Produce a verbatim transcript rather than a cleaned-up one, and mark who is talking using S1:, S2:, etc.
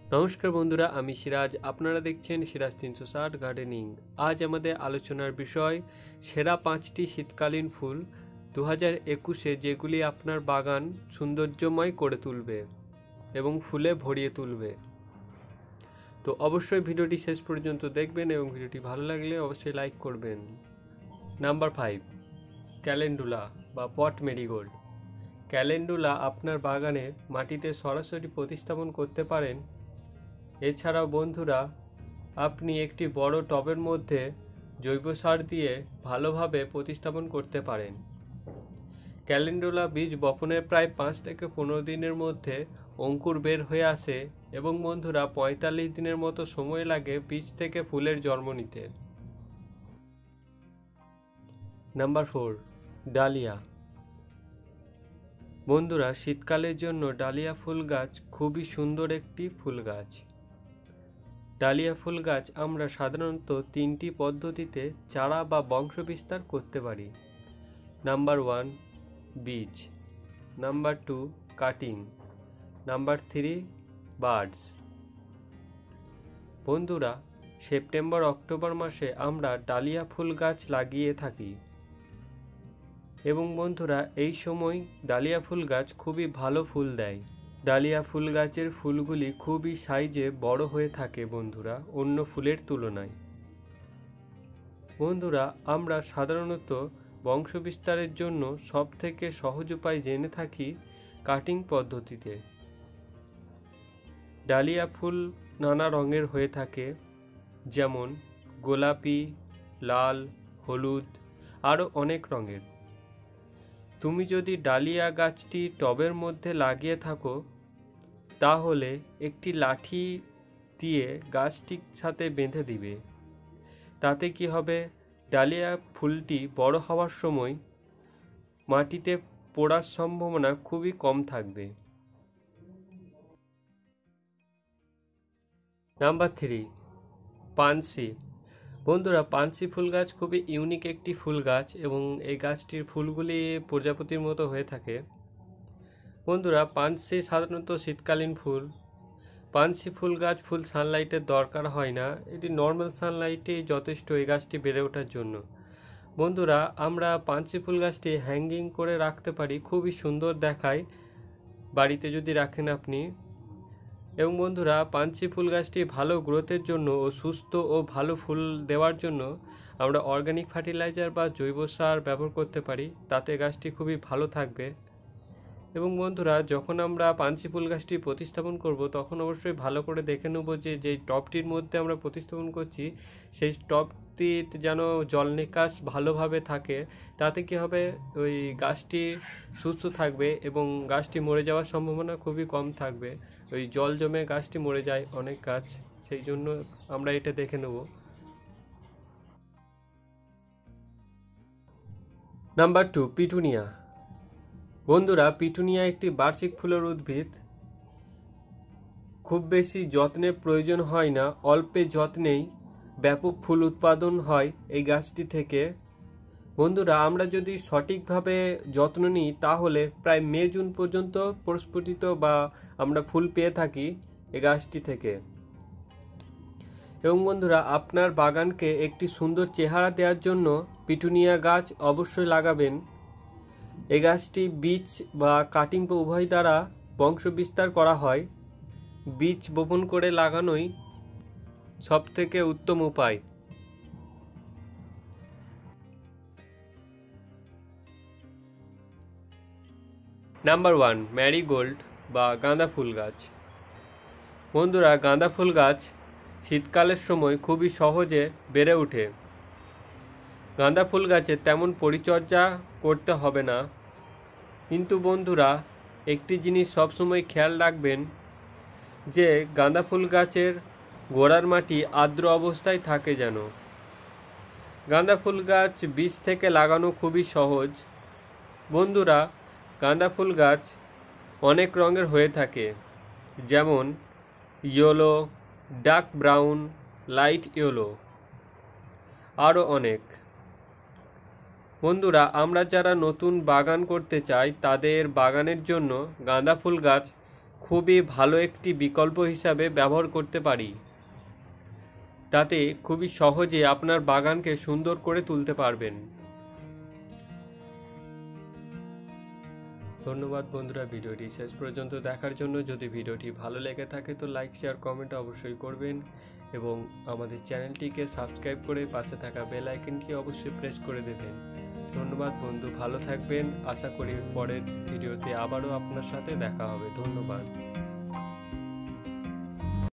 S1: নমস্কার বন্ধুরা, আমি সিরাজ। আপনারা দেখছেন সিরাজ তিনশো ষাট গার্ডেনিং। আজ আমাদের আলোচনার বিষয় সেরা পাঁচটি শীতকালীন ফুল দু হাজার একুশে যেগুলি আপনার বাগান সৌন্দর্যময় করে তুলবে এবং ফুলে ভরিয়ে তুলবে। তো অবশ্যই ভিডিওটি শেষ পর্যন্ত দেখবেন এবং ভিডিওটি ভালো লাগলে অবশ্যই লাইক করবেন। নাম্বার ফাইভ, ক্যালেন্ডুলা বা পট মেরিগোল্ড। ক্যালেন্ডুলা আপনার বাগানে মাটিতে সরাসরি প্রতিস্থাপন করতে পারেন। এছাড়াও বন্ধুরা, আপনি একটি বড় টবের মধ্যে জৈব সার দিয়ে ভালোভাবে প্রতিস্থাপন করতে পারেন। ক্যালেন্ডুলা বীজ বপনের প্রায় পাঁচ থেকে পনেরো দিনের মধ্যে অঙ্কুর বের হয়ে আসে এবং বন্ধুরা পঁয়তাল্লিশ দিনের মতো সময় লাগে বীজ থেকে ফুলের জন্ম নিতে। Number four, dahlia. বন্ধুরা, শীতকালের জন্য ডালিয়া ফুল গাছ খুবই সুন্দর একটি ফুল গাছ। ডালিয়া ফুল গাছ আমরা সাধারণত তিনটি পদ্ধতিতে চারা বা বংশ বিস্তার করতে পারি। নাম্বার ওয়ান, বীজ। Number two, cutting. Number three, বার্ডস। বন্ধুরা, সেপ্টেম্বর অক্টোবর মাসে আমরা ডালিয়া ফুল গাছ লাগিয়ে থাকি এবং বন্ধুরা এই সময় ডালিয়া ফুল গাছ খুবই ভালো ফুল দেয়। ডালিয়া ফুল গাছের ফুলগুলি খুবই সাইজে বড় হয়ে থাকে বন্ধুরা, অন্য ফুলের তুলনায়। বন্ধুরা, আমরা সাধারণত বংশ বিস্তারের জন্য সবথেকে সহজ উপায় জেনে থাকি কাটিং পদ্ধতিতে। ডালিয়া ফুল নানা রঙের হয়ে থাকে, যেমন গোলাপি, লাল, হলুদ, আরও অনেক রঙের। তুমি যদি ডালিয়া গাছটি টবের মধ্যে লাগিয়ে থাকো তাহলে একটি লাঠি দিয়ে গাছটির সাথে বেঁধে দিবে। তাতে কি হবে, ডালিয়া ফুলটি বড় হওয়ার সময় মাটিতে পড়ার সম্ভাবনা খুবই কম থাকবে। Number three, pansy. বন্ধুরা, পানসি ফুল গাছ খুবই ইউনিক একটি ফুল গাছ এবং এই গাছটির ফুলগুলি প্রজাপতির মতো হয়ে থাকে। বন্ধুরা, পানসি সাধারণত শীতকালীন ফুল। পানসি ফুল গাছ ফুল সানলাইটের দরকার হয় না, এটি নর্মাল সানলাইটেই যথেষ্ট এই গাছটি বেড়ে ওঠার জন্য। বন্ধুরা, আমরা পানসি ফুল গাছটি হ্যাঙ্গিং করে রাখতে পারি, খুবই সুন্দর দেখায় বাড়িতে যদি রাখেন আপনি। এবং বন্ধুরা, পানসি ফুল গাছটি ভালো গ্রোথের জন্য ও সুস্থ ও ভালো ফুল দেওয়ার জন্য আমরা অর্গানিক ফার্টিলাইজার বা জৈব সার ব্যবহার করতে পারি, তাতে গাছটি খুবই ভালো থাকবে। এবং বন্ধুরা, যখন আমরা পানসি ফুল গাছটি প্রতিস্থাপন করব তখন অবশ্যই ভালো করে দেখে নেব যে যেই টবটির মধ্যে আমরা প্রতিস্থাপন করছি সেই টবটি যেন জল নিকাশ ভালোভাবে থাকে। তাতে কি হবে, ওই গাছটি সুস্থ থাকবে এবং গাছটি মরে যাওয়ার সম্ভাবনা খুবই কম থাকবে। ওই জল জমে গাছটি মরে যায় অনেক গাছ, সেই জন্য আমরা এটা দেখে নেব। Number two, petunia. বন্ধুরা, পিটুনিয়া একটি বার্ষিক ফুলের উদ্ভিদ। খুব বেশি যত্নের প্রয়োজন হয় না, অল্প যত্নেই ব্যাপক ফুল উৎপাদন হয় এই গাছটি থেকে। বন্ধুরা, আমরা যদি সঠিকভাবে যত্ন নিই তাহলে প্রায় মে জুন পর্যন্ত প্রস্ফুটিত বা আমরা ফুল পেয়ে থাকি এই গাছটি থেকে। এবং বন্ধুরা, আপনার বাগানকে একটি সুন্দর চেহারা দেওয়ার জন্য পিটুনিয়া গাছ অবশ্যই লাগাবেন। এই গাছটি বীজ বা কাটিং উভয় দ্বারা বংশ বিস্তার করা হয়। বীজ বপন করে লাগানোই সবথেকে উত্তম উপায়। নাম্বার ওয়ান, ম্যারিগোল্ড বা গাঁদা ফুল গাছ। বন্ধুরা, গাঁদা ফুল গাছ শীতকালের সময় খুবই সহজে বেড়ে ওঠে। গাঁদা ফুল গাছে তেমন পরিচর্যা করতে হবে না, কিন্তু বন্ধুরা একটি জিনিস সবসময় খেয়াল রাখবেন যে গাঁদা ফুল গাছের গোড়ার মাটি আর্দ্র অবস্থায় থাকে যেন। গাঁদা ফুল গাছ বীজ থেকে লাগানো খুবই সহজ। বন্ধুরা, গাঁদা ফুল গাছ অনেক রঙের হয়ে থাকে, যেমন yellow, dark brown, light yellow, আরও অনেক। বন্ধুরা, আমরা যারা নতুন বাগান করতে চাই তাদের বাগানের জন্য গাঁদা ফুল গাছ খুবই ভালো একটি বিকল্প হিসাবে ব্যবহার করতে পারি। তাতে খুবই সহজে আপনার বাগানকে সুন্দর করে তুলতে পারবেন। ধন্যবাদ বন্ধুরা, ভিডিওটি শেষ পর্যন্ত দেখার জন্য। যদি ভিডিওটি ভালো লেগে থাকে তো লাইক শেয়ার কমেন্ট অবশ্যই করবেন এবং আমাদের চ্যানেলটিকে সাবস্ক্রাইব করে পাশে থাকা বেল আইকনটি অবশ্যই প্রেস করে দেবেন। ধন্যবাদ বন্ধু, ভালো থাকবেন। আশা করি পরের ভিডিওতে আবারও আপনার সাথে দেখা হবে। ধন্যবাদ।